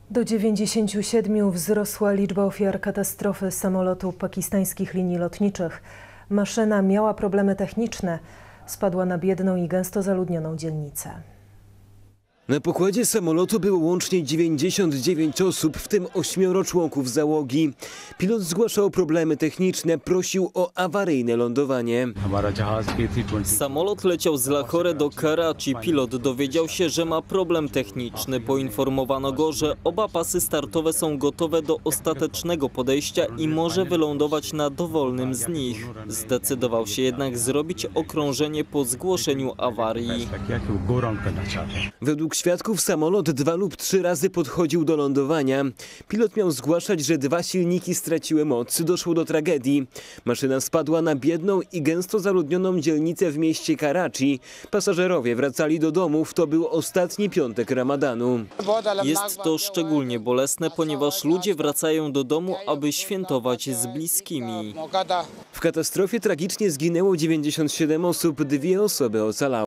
Do 97 wzrosła liczba ofiar katastrofy samolotu pakistańskich linii lotniczych. Maszyna miała problemy techniczne. Spadła na biedną i gęsto zaludnioną dzielnicę. Na pokładzie samolotu było łącznie 99 osób, w tym 8 członków załogi. Pilot zgłaszał problemy techniczne, prosił o awaryjne lądowanie. Samolot leciał z Lahore do Karachi. Pilot dowiedział się, że ma problem techniczny. Poinformowano go, że oba pasy startowe są gotowe do ostatecznego podejścia i może wylądować na dowolnym z nich. Zdecydował się jednak zrobić okrążenie po zgłoszeniu awarii. Według świadków samolot 2 lub 3 razy podchodził do lądowania. Pilot miał zgłaszać, że 2 silniki straciły moc. Doszło do tragedii. Maszyna spadła na biedną i gęsto zaludnioną dzielnicę w mieście Karachi. Pasażerowie wracali do domów. To był ostatni piątek Ramadanu. Jest to szczególnie bolesne, ponieważ ludzie wracają do domu, aby świętować z bliskimi. W katastrofie tragicznie zginęło 97 osób, 2 osoby ocalały.